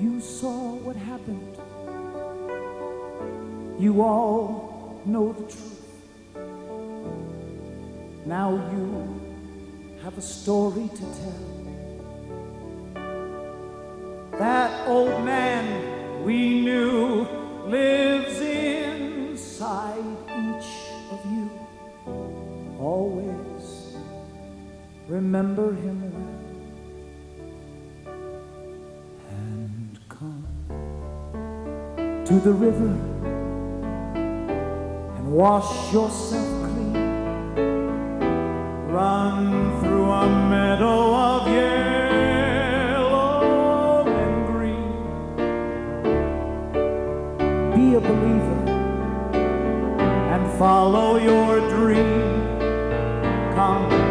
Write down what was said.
You saw what happened. You all know the truth. Now you have a story to tell. That old man we knew lives inside each of you. Always remember him well. And come to the river and wash yourself clean. Run through a meadow of yellow and green. Be a believer and follow your dream. Come